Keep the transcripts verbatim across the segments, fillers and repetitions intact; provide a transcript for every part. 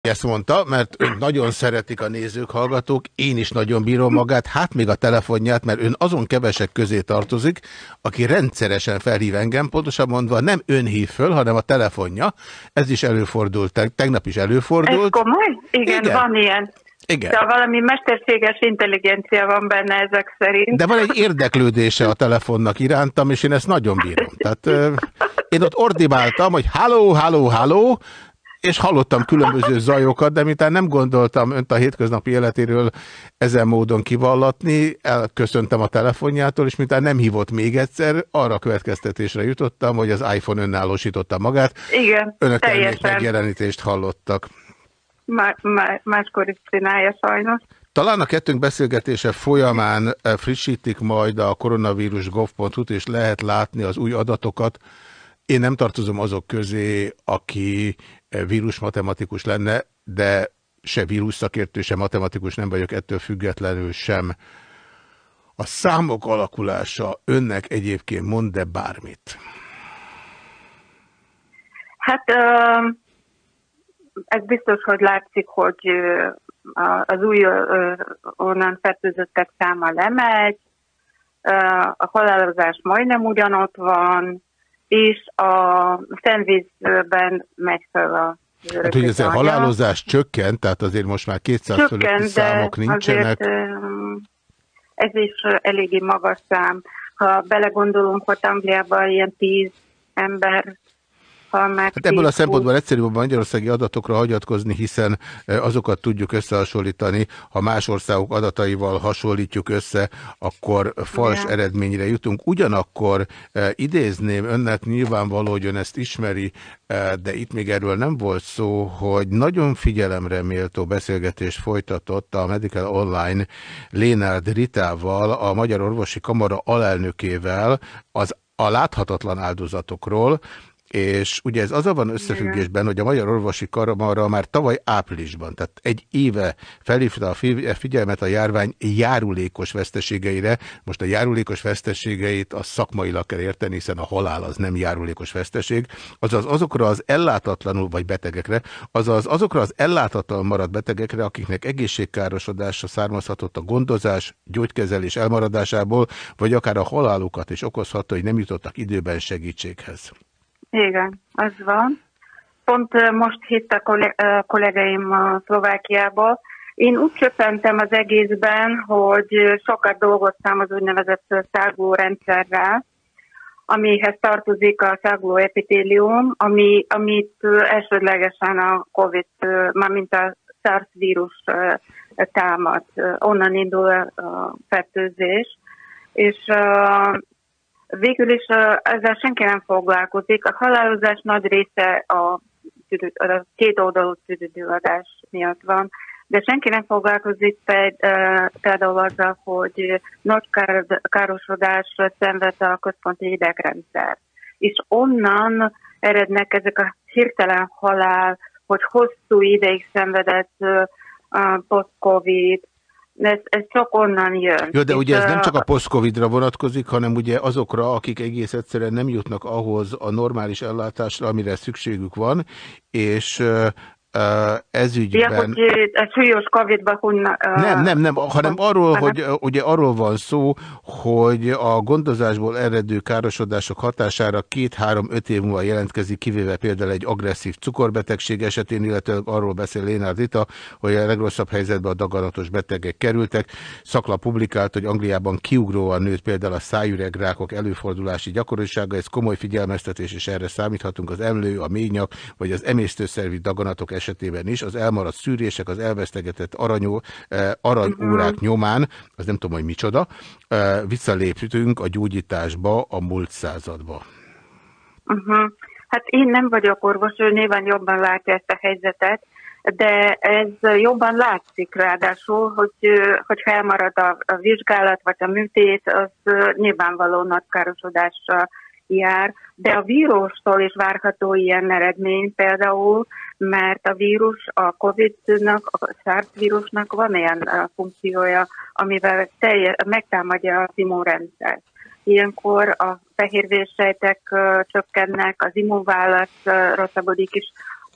Ezt mondta, mert ön nagyon szeretik a nézők, hallgatók, én is nagyon bírom magát, hát még a telefonját, mert ön azon kevesek közé tartozik, aki rendszeresen felhív engem, pontosan mondva nem ön hív föl, hanem a telefonja. Ez is előfordult, tegnap is előfordult. Ez komoly? Igen, Igen. van ilyen. Igen. De valami mesterséges intelligencia van benne ezek szerint. De van egy érdeklődése a telefonnak irántam, és én ezt nagyon bírom. Tehát euh, én ott ordibáltam, hogy halló, halló, halló, és hallottam különböző zajokat, de miután nem gondoltam önt a hétköznapi életéről ezen módon kivallatni, elköszöntem a telefonjától, és miután nem hívott még egyszer, arra a következtetésre jutottam, hogy az iPhone önállósította magát. Igen, Önök teljesen. megjelenítést hallottak. Má, má, máskor is csinálja sajnos. Talán a kettőnk beszélgetése folyamán frissítik majd a koronavírus pont gov pont hu-t, és lehet látni az új adatokat. Én nem tartozom azok közé, aki vírusmatematikus lenne, de se vírusszakértő, se matematikus nem vagyok, ettől függetlenül sem. A számok alakulása önnek egyébként mond-e bármit? Hát ez biztos, hogy látszik, hogy az új onnan fertőzöttek száma lemegy, a halálozás majdnem ugyanott van, és a szennyvízben megy fel a hát, hogy ez a halálozás csökkent, tehát azért most már kétszáz fölötti számok nincsenek. Ez is eléggé magas szám. Ha belegondolunk, hogy Angliában ilyen tíz ember Hát ebből a szempontból egyszerűbb a magyarországi adatokra hagyatkozni, hiszen azokat tudjuk összehasonlítani. Ha más országok adataival hasonlítjuk össze, akkor fals yeah. eredményre jutunk. Ugyanakkor idézném önnek, nyilvánvaló, hogy ön ezt ismeri, de itt még erről nem volt szó, hogy nagyon figyelemre méltó beszélgetést folytatott a Medical Online Lénárd Ritával, a Magyar Orvosi Kamara alelnökével az a láthatatlan áldozatokról. És ugye ez azzal van összefüggésben, hogy a Magyar Orvosi Kamara már tavaly áprilisban, tehát egy éve felhívta a figyelmet a járvány járulékos veszteségeire. Most a járulékos veszteségeit a szakmailag kell érteni, hiszen a halál az nem járulékos veszteség, azaz azokra az ellátatlanul, vagy betegekre, azaz azokra az ellátatlan maradt betegekre, akiknek egészségkárosodása származhatott a gondozás, gyógykezelés elmaradásából, vagy akár a halálukat is okozhatta, hogy nem jutottak időben segítséghez. Igen, az van. Pont most hitt a kollégáim a Szlovákiába. Én úgy csöppentem az egészben, hogy sokat dolgoztam az úgynevezett száguló rendszerrel, amihez tartozik a száguló epitélium, ami, amit elsődlegesen a Covid, mármint a SARS vírus támad. Onnan indul a fertőzés. És végül is ezzel senki nem foglalkozik. A halálozás nagy része a, a két oldalú tüdőgyulladás miatt van, de senki nem foglalkozik például azzal, hogy nagy károsodás szenved a központi idegrendszer. És onnan erednek ezek a hirtelen halál, hogy hosszú ideig szenvedett post-covid. Ez, ez csak onnan jön. Jó, de és ugye ez nem csak a post-covidra vonatkozik, hanem ugye azokra, akik egész egyszerűen nem jutnak ahhoz a normális ellátásra, amire szükségük van, és ez ügyben... Ja, hogy a súlyos Covid-ba hunna... Nem, nem, nem, hanem arról, hogy ugye arról van szó, hogy a gondozásból eredő károsodások hatására két-három-öt év múlva jelentkezik, kivéve például egy agresszív cukorbetegség esetén, illetve arról beszél Lénárd Rita, hogy a legrosszabb helyzetbe a daganatos betegek kerültek. Szakla publikált, hogy Angliában kiugróan nőtt például a szájüregrákok előfordulási gyakorisága, ez komoly figyelmeztetés, és erre számíthatunk az emlő, a ményak, vagy az emésztőszervi daganatok esetében is. Az elmaradt szűrések, az elvesztegetett aranyó, eh, aranyórák uh-huh. nyomán, az nem tudom, hogy micsoda, eh, visszaléptünk a gyógyításba a múlt századba. Uh-huh. Hát én nem vagyok orvos, ő nyilván jobban látja ezt a helyzetet, de ez jobban látszik ráadásul, hogy, hogy elmarad a, a vizsgálat vagy a műtét, az nyilvánvaló nagy károsodással jár, de a vírustól is várható ilyen eredmény például, mert a vírus, a Covid-nak, a SARS vírusnak van ilyen funkciója, amivel teljes, megtámadja az immunrendszert. Ilyenkor a fehérvérsejtek csökkennek, az immunválasz rosszabbodik is.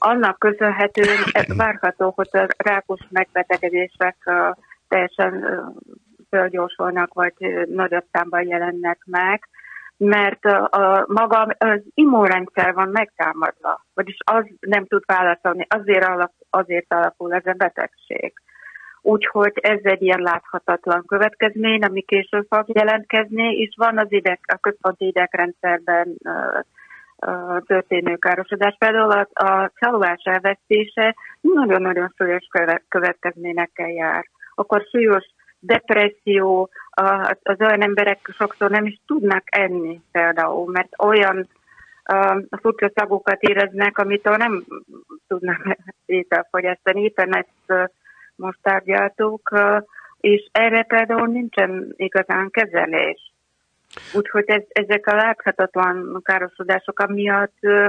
annak köszönhetően várható, hogy a rákos megbetegedések uh, teljesen uh, fölgyorsulnak, vagy uh, nagyobb számban jelennek meg, mert uh, a maga az immunrendszer van megtámadva, vagyis az nem tud válaszolni, azért, alap, azért alakul ez a betegség. Úgyhogy ez egy ilyen láthatatlan következmény, ami később fog jelentkezni, és van az ideg, a központi idegrendszerben uh, uh, történő károsodás. Például a, a csalódás elvesztése nagyon-nagyon súlyos következményekkel jár. Akkor súlyos depresszió, az olyan emberek sokszor nem is tudnak enni például, mert olyan uh, furcsa szagokat éreznek, amitől nem tudnak ételfogyasztani. Éppen ezt uh, most tárgyaltuk, uh, és erre például nincsen igazán kezelés. Úgyhogy ez, ezek a láthatatlan károsodások miatt uh,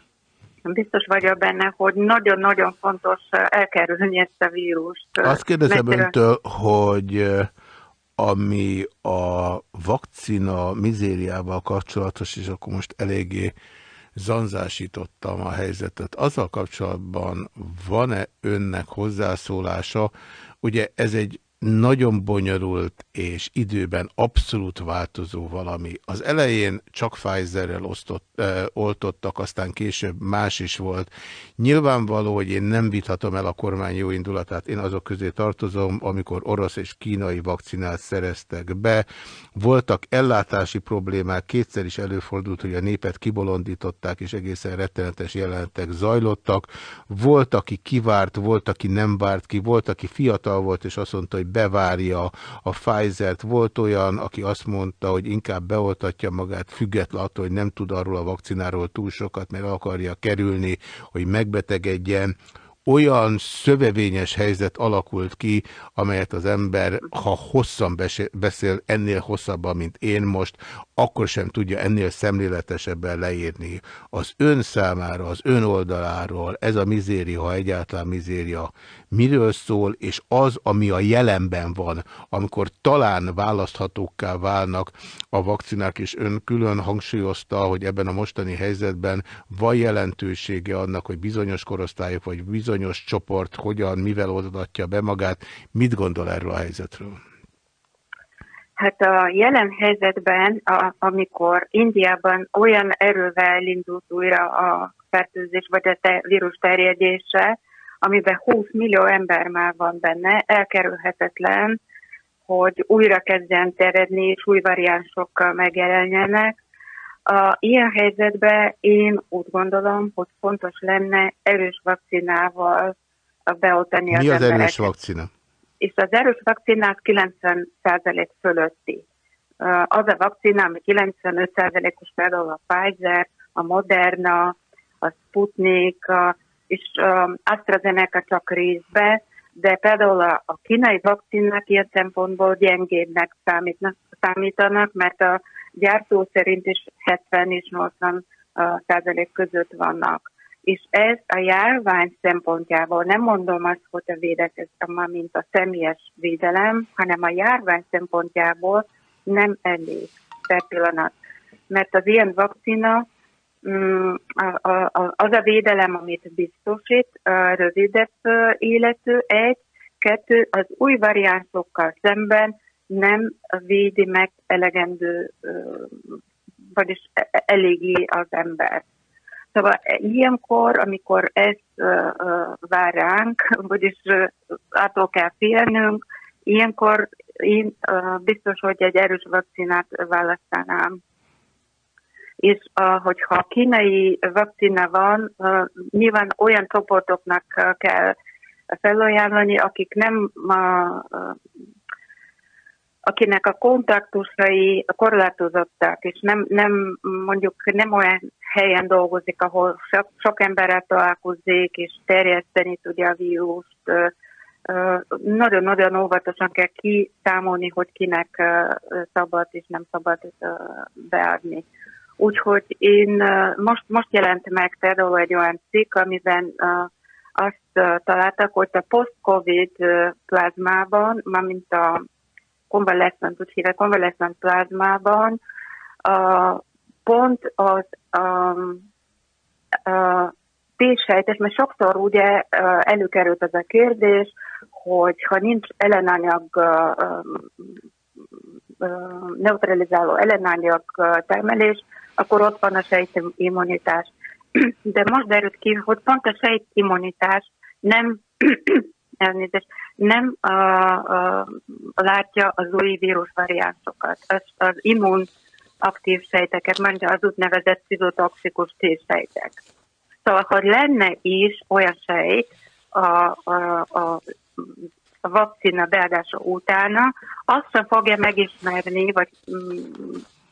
biztos vagyok benne, hogy nagyon-nagyon fontos elkerülni ezt a vírust. Azt kérdezem Mert... öntől, hogy ami a vakcina mizériával kapcsolatos, és akkor most eléggé zanzásítottam a helyzetet. Azzal kapcsolatban van-e önnek hozzászólása? Ugye ez egy nagyon bonyolult és időben abszolút változó valami. Az elején csak Pfizerrel osztott, ö, oltottak, aztán később más is volt. Nyilvánvaló, hogy én nem vithatom el a kormány jó indulatát, én azok közé tartozom, amikor orosz és kínai vakcinát szereztek be. Voltak ellátási problémák, kétszer is előfordult, hogy a népet kibolondították, és egészen rettenetes jelenetek zajlottak. Volt, aki kivárt, volt, aki nem várt ki, volt, aki fiatal volt, és azt mondta, hogy bevárja a Pfizert. Volt olyan, aki azt mondta, hogy inkább beoltatja magát, független attól, hogy nem tud arról a vakcináról túl sokat, mert akarja kerülni, hogy megbetegedjen. Olyan szövevényes helyzet alakult ki, amelyet az ember, ha hosszan beszél, ennél hosszabban, mint én most, akkor sem tudja ennél szemléletesebben leírni. Az ön számára, az ön oldaláról ez a mizéria, ha egyáltalán mizéria, miről szól, és az, ami a jelenben van, amikor talán választhatókká válnak a vakcinák, és ön külön hangsúlyozta, hogy ebben a mostani helyzetben van jelentősége annak, hogy bizonyos korosztályok, vagy bizonyos csoport hogyan, mivel oldatja be magát. Mit gondol erről a helyzetről? Hát a jelen helyzetben, a, amikor Indiában olyan erővel indult újra a fertőzés, vagy a te, vírus terjedése, amiben húsz millió ember már van benne, elkerülhetetlen, hogy újra kezdjen terjedni, és új variánsokkal megjelenjenek. A ilyen helyzetben én úgy gondolom, hogy fontos lenne erős vakcinával beoltani az embereket. Mi az erős vakcina? És az erős vakcinák kilencven százalék fölötti. Az a vakcina, ami kilencvenöt százalékos, például a Pfizer, a Moderna, a Sputnik, a, és AstraZeneca csak részbe, de például a, a kínai vakcinák ilyen szempontból gyengébbnek számítnak, számítanak, mert a gyártó szerint is hetven és nyolcvan százalék között vannak. És ez a járvány szempontjából, nem mondom azt, hogy a védekezés, mint a személyes védelem, hanem a járvány szempontjából nem elég per pillanat. Mert az ilyen vakcina, az a védelem, amit biztosít, rövidebb életű, egy, kettő, az új variánsokkal szemben nem védi meg elegendő, vagyis eléggé az ember. Szóval ilyenkor, amikor ezt uh, uh, vár ránk, vagyis uh, attól kell félnünk, ilyenkor én uh, biztos, hogy egy erős vakcinát választanám. És uh, hogyha kínai vakcina van, uh, nyilván olyan csoportoknak uh, kell felajánlani, akik nem uh, uh, akinek a kontaktusai korlátozottak, és nem, nem, mondjuk nem olyan helyen dolgozik, ahol sok, sok emberrel találkozik, és terjeszteni tudja a vírust. Nagyon-nagyon óvatosan kell kiszámolni, hogy kinek szabad és nem szabad beadni. Úgyhogy én most, most jelent meg például egy olyan cikk, amiben azt találtak, hogy a post-covid plazmában, mármint a konvaleszcent, úgy hívják, konvaleszcent plazmában uh, pont az, um, uh, T-sejtes, mert sokszor ugye előkerült ez a kérdés, hogy ha nincs ellenanyag, neutralizáló ellenanyag termelés, akkor ott van a sejtimmunitás. De most derült ki, hogy pont a sejtimmunitás nem, elnézést, nem uh, uh, látja az új vírusvariánsokat, az, az immunaktív sejteket, mondja az úgynevezett citotoxikus T-sejtek. Szóval, hogy lenne is olyan sejt a, a, a, a vakcina beadása utána, azt sem fogja megismerni, vagy mm,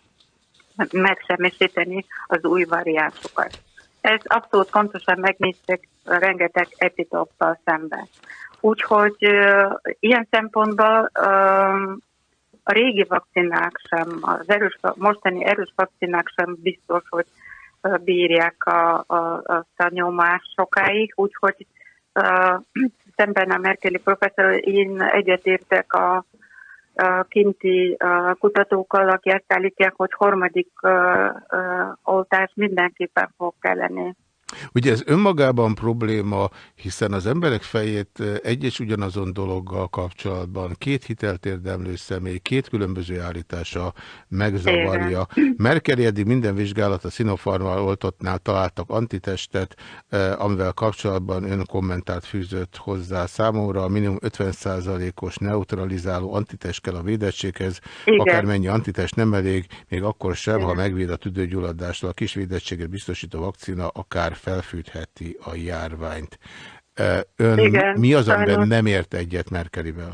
megsemmisíteni az új variánsokat. Ez abszolút pontosan megnéztek rengeteg epitoppal szemben. Úgyhogy uh, ilyen szempontból uh, a régi vakcinák sem, az erős, mostani erős vakcinák sem biztos, hogy uh, bírják a, a, a, a nyomást sokáig, úgyhogy uh, szemben a Merkeli professzor, én egyetértek a, a kinti a kutatókkal, akik azt állítják, hogy harmadik uh, uh, oltás mindenképpen fog kelleni. Ugye ez önmagában probléma, hiszen az emberek fejét egy és ugyanazon dologgal kapcsolatban két hitelt érdemlő személy, két különböző állítása megzavarja. Merkeli eddig minden vizsgálat a Sinopharmal oltottnál találtak antitestet, amivel kapcsolatban ön kommentárt fűzött hozzá számomra. A minimum ötven százalékos neutralizáló antitest kell a védettséghez, igen. Akármennyi antitest nem elég, még akkor sem, igen. Ha megvéd a tüdőgyulladástól, a kis védettséget biztosító vakcina akár felfűtheti a járványt. Ön igen, mi az, amiben sajnos nem ért egyet Merkelivel?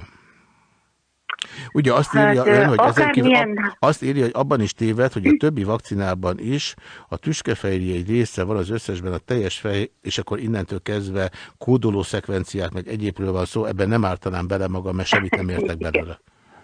Ugye azt írja hát, ön, hogy ezen kívül, milyen... azt írja, hogy abban is téved, hogy a többi vakcinában is a tüskefehérje egy része van, az összesben a teljes fej, és akkor innentől kezdve kódoló szekvenciát, meg egyébről van szó, ebben nem ártanám bele magam, mert semmit nem értek belőle.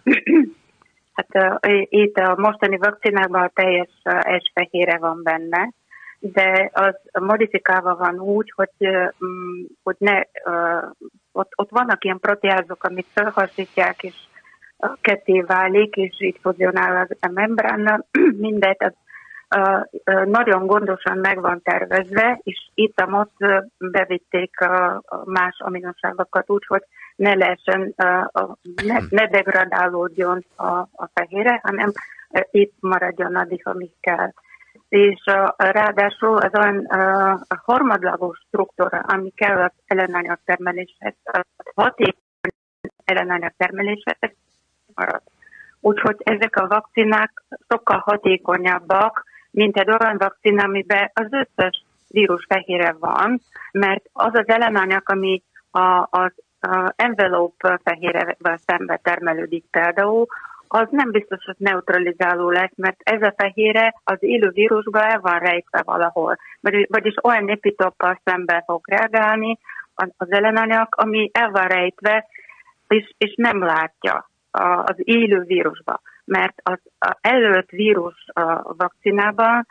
Hát itt a mostani vakcinákban a teljes S-fehérje van benne, de az modifikálva van úgy, hogy, hogy ne, ott, ott vannak ilyen proteázok, amit felhasználják, és ketté válik, és így fuzionál a membránnal, mindegy, az nagyon gondosan meg van tervezve, és itt a most bevitték a más aminoságokat úgy, hogy ne lehessen, ne, ne degradálódjon a, a fehérje, hanem itt maradjon addig, amíg kell. És uh, ráadásul az olyan uh, a harmadlagos struktúra, ami kell az ellenanyag termeléshez, a hatékony ellenanyag termeléshez marad. Úgyhogy ezek a vakcinák sokkal hatékonyabbak, mint egy olyan vakcina, amiben az összes vírus fehérje van, mert az az ellenanyag, ami a, az a envelope fehérjevel szemben termelődik például, az nem biztos, hogy neutralizáló lesz, mert ez a fehérje az élő vírusban el van rejtve valahol. Vagyis olyan epitoppal szemben fog reagálni az ellenanyag, ami el van rejtve, és, és nem látja az élő vírusba. Mert az, az előtt vírus a vakcinában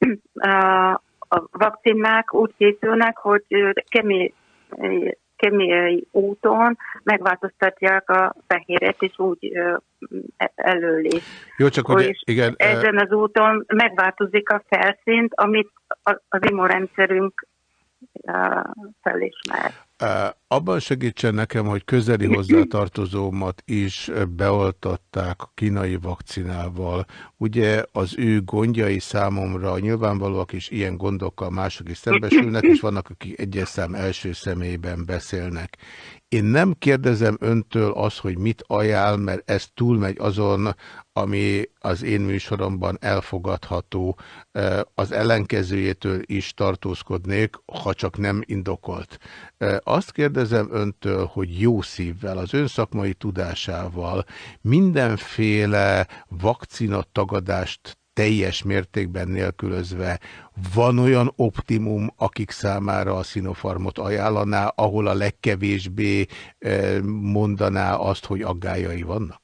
a vakcinák úgy készülnek, hogy kemi kémiai úton megváltoztatják a fehérjet, és úgy előli. Jó, csak ugye, igen. Ezen az úton megváltozik a felszínt, amit az immunrendszerünk felismer. Abban segítsen nekem, hogy közeli hozzátartozómat is beoltatták a kínai vakcinával. Ugye az ő gondjai számomra nyilvánvalóak, és ilyen gondokkal mások is szembesülnek, és vannak, akik egyes szám első személyben beszélnek. Én nem kérdezem öntől azt, hogy mit ajánl, mert ez túlmegy azon, ami az én műsoromban elfogadható. Az ellenkezőjétől is tartózkodnék, ha csak nem indokolt. Azt kérdezem öntől, hogy jó szívvel, az ön szakmai tudásával mindenféle vakcinatagadást teljes mértékben nélkülözve, van olyan optimum, akik számára a Sinopharmot ajánlaná, ahol a legkevésbé mondaná azt, hogy aggályai vannak?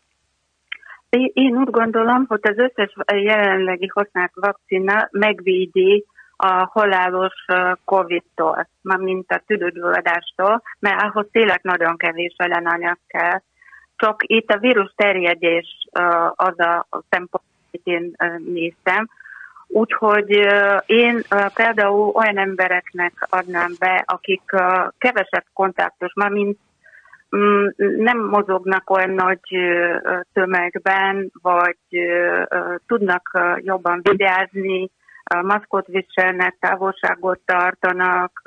Én úgy gondolom, hogy az összes jelenlegi használt vakcina megvédi a halálos Covid-tól, mint a tüdőgyulladástól, mert ahhoz tényleg nagyon kevés ellenanyag kell. Csak itt a vírus terjedés az a szempont, amit én néztem, Úgyhogy én például olyan embereknek adnám be, akik kevesebb kontaktus, már mint nem mozognak olyan nagy tömegben, vagy tudnak jobban vigyázni, maszkot viselnek, távolságot tartanak,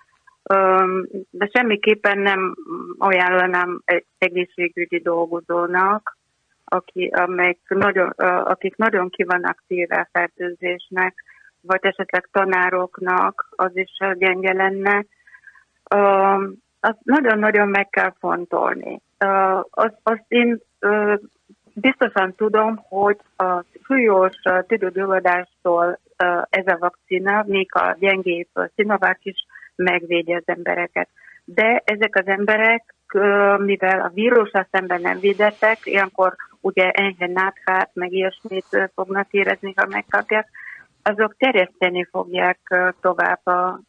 de semmiképpen nem ajánlanám egy egészségügyi dolgozónak, aki, amelyik nagyon, akik nagyon ki vannak téve a fertőzésnek, vagy esetleg tanároknak, az is gyenge lenne. Azt nagyon-nagyon meg kell fontolni. Azt, azt én biztosan tudom, hogy a súlyos tüdőgyulladástól ez a vakcina, még a gyengébb Sinovac is megvédi az embereket. De ezek az emberek, mivel a vírussal szemben nem védettek, ilyenkor ugye enyhe náthát, meg ilyesmit fognak érezni, ha megkapják, azok terjeszteni fogják tovább a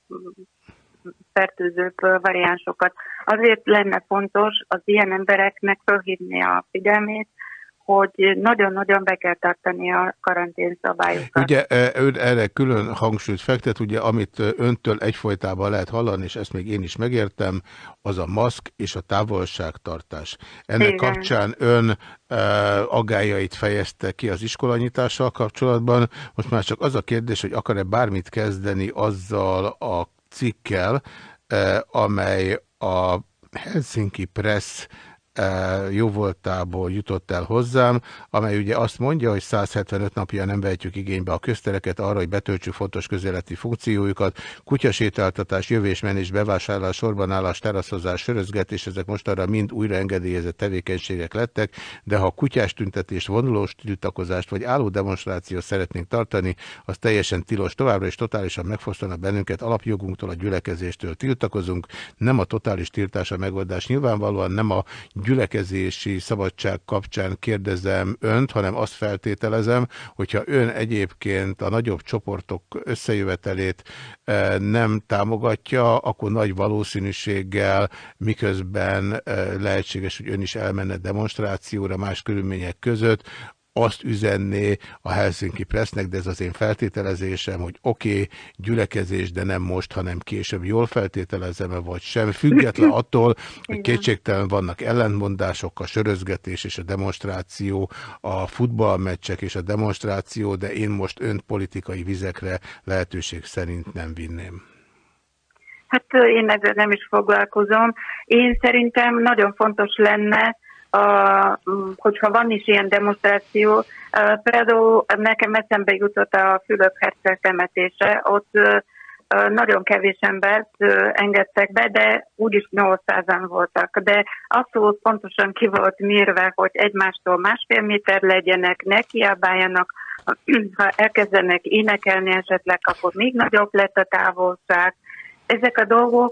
fertőzőbb variánsokat. Azért lenne fontos az ilyen embereknek felhívni a figyelmét, hogy nagyon-nagyon be kell tartani a karantén szabályokat. Ugye ön erre külön hangsúlyt fektet, ugye amit öntől egyfolytában lehet hallani, és ezt még én is megértem, az a maszk és a távolságtartás. Ennek Igen. kapcsán ön e, aggályait fejezte ki az iskolanyitással kapcsolatban. Most már csak az a kérdés, hogy akar-e bármit kezdeni azzal a cikkel, e, amely a Helsinki Press jóvoltából jutott el hozzám, amely ugye azt mondja, hogy száz hetvenöt napja nem vehetjük igénybe a köztereket arra, hogy betöltsük fontos közéleti funkciójukat, kutyasétáltatás, jövés-menés, bevásárlás, sorbanállás, teraszozás, sörözgetés, ezek mostanra mind újra engedélyezett tevékenységek lettek, de ha kutyás tüntetést, vonulós tiltakozást vagy álló demonstrációt szeretnénk tartani, az teljesen tilos. Továbbra is totálisan megfosztanak bennünket alapjogunktól, a gyülekezéstől tiltakozunk. Nem a totális tiltás a megoldás. Nyilvánvalóan nem a gyülekezési szabadság kapcsán kérdezem önt, hanem azt feltételezem, hogyha ön egyébként a nagyobb csoportok összejövetelét nem támogatja, akkor nagy valószínűséggel, miközben lehetséges, hogy ön is elmenne demonstrációra más körülmények között, azt üzenné a Helsinki Pressnek, de ez az én feltételezésem, hogy oké, okay, gyülekezés, de nem most, hanem később. Jól feltételezem-e, vagy sem, független attól, hogy kétségtelen vannak ellentmondások, a sörözgetés és a demonstráció, a futballmeccsek és a demonstráció, de én most önt politikai vizekre lehetőség szerint nem vinném. Hát én ezzel nem is foglalkozom. Én szerintem nagyon fontos lenne, A, hogyha van is ilyen demonstráció, például nekem eszembe jutott a Fülöp-herceg temetése, ott nagyon kevés embert engedtek be, de úgyis nyolcszázan voltak. De abszolút pontosan ki volt mérve, hogy egymástól másfél méter legyenek, ne kiabáljanak, ha elkezdenek énekelni esetleg, akkor még nagyobb lett a távolság. Ezek a dolgok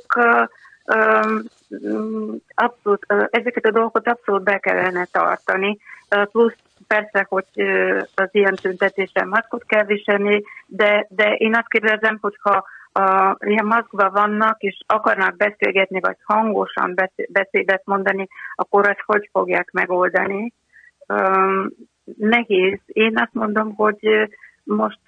abszolút, ezeket a dolgokat abszolút be kellene tartani, plusz persze, hogy az ilyen tüntetésen maszkot kell viselni, de, de én azt kérdezem, hogyha a, ilyen maszkban vannak, és akarnak beszélgetni, vagy hangosan beszédet mondani, akkor azt hogy fogják megoldani? Um, nehéz. Én azt mondom, hogy most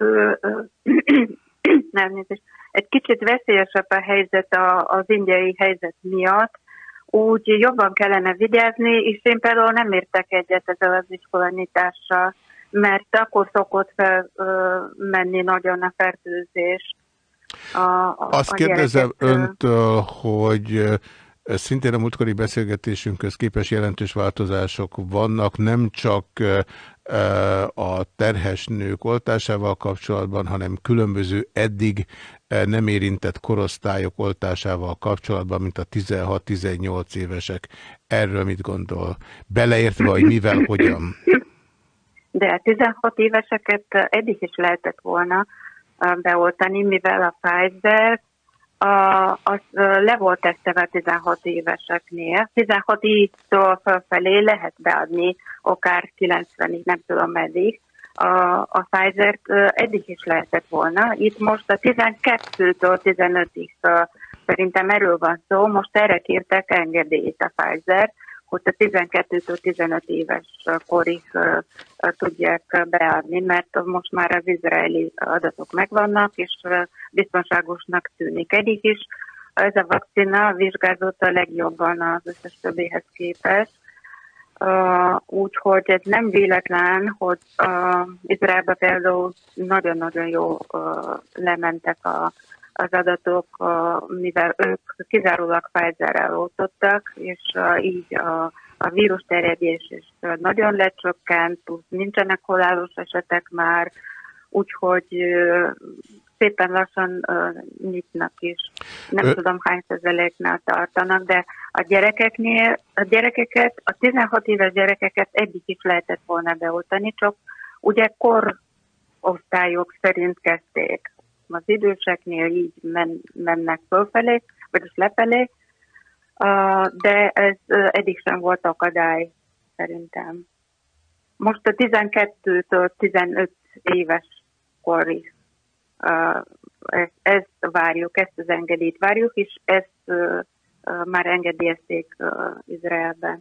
nem, egy kicsit veszélyesebb a helyzet az indiai helyzet miatt, úgy jobban kellene vigyázni, és én például nem értek egyet ezzel az iskolanyitással, mert akkor szokott fel menni nagyon a fertőzés. A, a, Azt a kérdezem öntől, hogy szintén a múltkori beszélgetésünkhöz képest jelentős változások vannak, nem csak a terhes nők oltásával kapcsolatban, hanem különböző eddig nem érintett korosztályok oltásával kapcsolatban, mint a tizenhat-tizennyolc évesek. Erről mit gondol? Beleértve, hogy mivel, hogyan? De a tizenhat éveseket eddig is lehetett volna beoltani, mivel a Pfizer A, az le volt tesztelve a tizenhat éveseknél. tizenhat évtől felfelé lehet beadni, akár kilencvenig, nem tudom meddig. A, a Pfizer-t eddig is lehetett volna. Itt most a tizenkettőtől tizenötig szerintem erről van szó. Most erre kértek engedélyt a Pfizer, hogy a tizenkettőtől tizenöt éves korig uh, tudják beadni, mert most már az izraeli adatok megvannak, és uh, biztonságosnak tűnik. Egyik is ez a vakcina vizsgázott a legjobban az összes többihez képest. Uh, Úgyhogy ez nem véletlen, hogy uh, Izraelben például nagyon-nagyon jó uh, lementek a, az adatok, uh, mivel ők kizárólag Pfizerrel oltottak, és uh, így a, a vírus terjedés is uh, nagyon lecsökkent, nincsenek halálos esetek már, úgyhogy uh, szépen lassan uh, nyitnak is. Nem Ö... tudom hány százaléknál tartanak, de a gyerekeknél, a gyerekeket, a tizenhat éves gyerekeket eddig is lehetett volna beoltani, csak ugye korosztályok szerint kezdték. Az időseknél így men, mennek fölfelé, vagyis lefelé, uh, de ez uh, eddig sem volt akadály szerintem. Most a tizenkettőtől tizenöt éves korig Uh, ezt, ezt várjuk, ezt az engedélyt várjuk, és ezt uh, uh, már engedélyezték uh, Izraelben.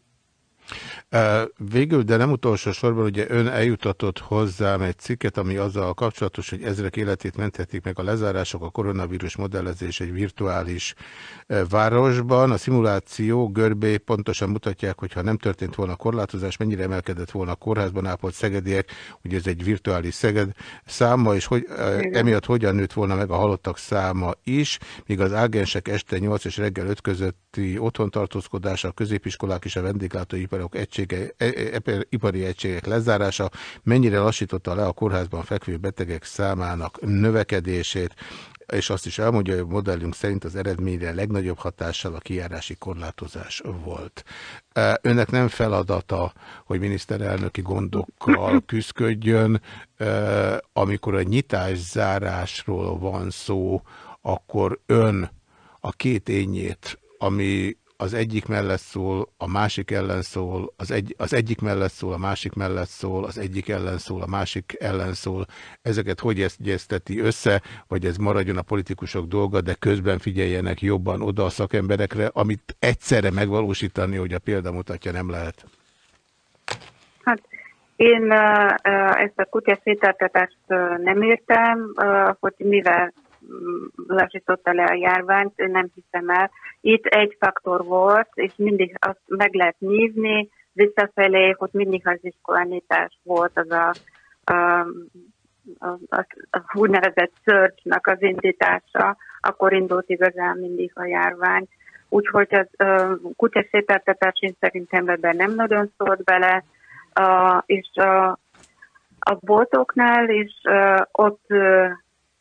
Végül, de nem utolsó sorban, ugye ön eljutatott hozzám egy cikket, ami azzal kapcsolatos, hogy ezrek életét menthetik meg a lezárások, a koronavírus modellezés egy virtuális városban. A szimuláció görbé pontosan mutatják, hogy ha nem történt volna korlátozás, mennyire emelkedett volna a kórházban ápolt szegediek, ugye ez egy virtuális Szeged száma, és hogy emiatt hogyan nőtt volna meg a halottak száma is, míg az ágensek este nyolc és reggel öt közötti otthontartózkodása, a középiskolák és a vendéglátóiparok egysége, ipari egységek lezárása mennyire lassította le a kórházban fekvő betegek számának növekedését, és azt is elmondja, hogy a modellünk szerint az eredményre legnagyobb hatással a kijárási korlátozás volt. Önnek nem feladata, hogy miniszterelnöki gondokkal küszködjön, amikor a nyitás-zárásról van szó, akkor ön a két ényét, ami az egyik mellett szól, a másik ellen szól, az, egy, az egyik mellett szól, a másik mellett szól, az egyik ellen szól, a másik ellen szól. Ezeket hogy egyezteti össze, vagy ez maradjon a politikusok dolga, de közben figyeljenek jobban oda a szakemberekre, amit egyszerre megvalósítani, hogy a példa mutatja, nem lehet? Hát én ezt a kutyaszétáltatást nem értem, hogy mivel lassította le a járványt, nem hiszem el. Itt egy faktor volt, és mindig azt meg lehet nézni visszafelé, hogy mindig az iskolányítás volt az a, a, a, a, a úgynevezett surge-nak az indítása, akkor indult igazán mindig a járvány. Úgyhogy az uh, kutyaszétáltatás én szerintem ebben nem nagyon szólt bele, uh, és uh, a boltoknál is uh, ott uh,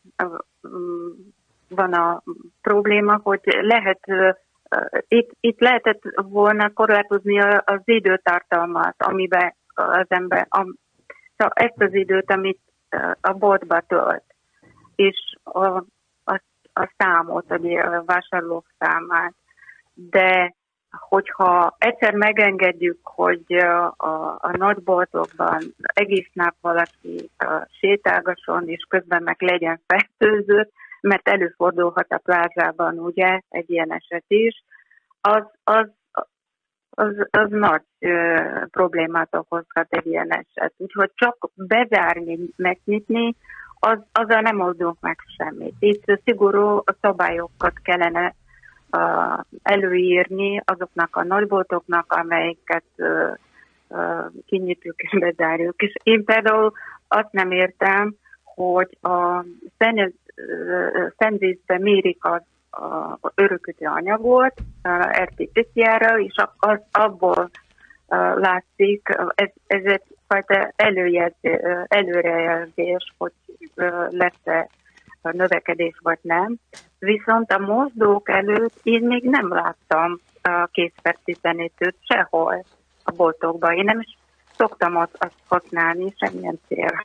van a probléma, hogy lehet, itt, itt lehetett volna korlátozni az időtartalmat, amiben az ember, a, ezt az időt, amit a boltba tölt, és a, a, a számot, a vásárlók számát. De hogyha egyszer megengedjük, hogy a, a, a nagyboltokban egész nap valaki sétálgasson, és közben meg legyen fertőzött, mert előfordulhat a plázában, ugye, egy ilyen eset is, az, az, az, az nagy ö, problémát okozhat egy ilyen eset. Úgyhogy csak bezárni, megnyitni, az, azzal nem oldunk meg semmit. Itt szigorú szabályokat kellene Uh, előírni azoknak a nagyboltoknak, amelyeket uh, uh, kinyitjuk és bezárjuk. És én például azt nem értem, hogy a szennyvízbe mérik az a örökötő anyagot, er té pé cé er-rel, és az abból uh, látszik, ez, ez egyfajta előrejelzés, hogy uh, lesz-e a növekedés vagy nem. Viszont a mosdók előtt én még nem láttam a készfertőtlenítőt sehol a boltokban. Én nem is szoktam azt használni semmilyen célra.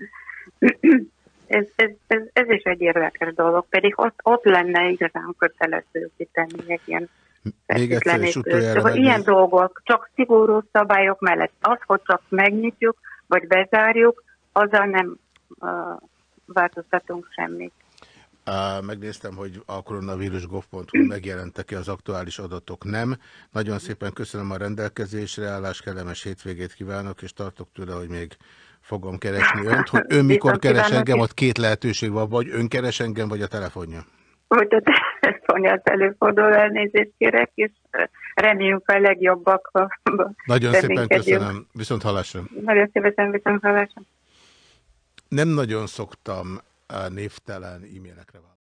ez, ez, ez, ez is egy érdekes dolog, pedig ott, ott lenne igazán kötelező tenni egy ilyen fertőtlenítőt. Ilyen dolgok, csak szigorú szabályok mellett. Az, hogy csak megnyitjuk, vagy bezárjuk, azzal nem uh, változtatunk semmit. Uh, megnéztem, hogy a koronavírus pont gov pont hu megjelentek-e az aktuális adatok, nem. Nagyon szépen köszönöm a rendelkezésre állás, kellemes hétvégét kívánok, és tartok tőle, hogy még fogom keresni önt. Hogy ön mikor keres engem, ott két lehetőség van, vagy ön keres engem, vagy a telefonja. Vagy a telefonja előfordul, elnézést kérek, és reméljük a legjobbak. Nagyon szépen köszönöm. Viszont hallásra. Nagyon szépen viszont hallásra. Nem nagyon szoktam névtelen e-mailekre válaszolni.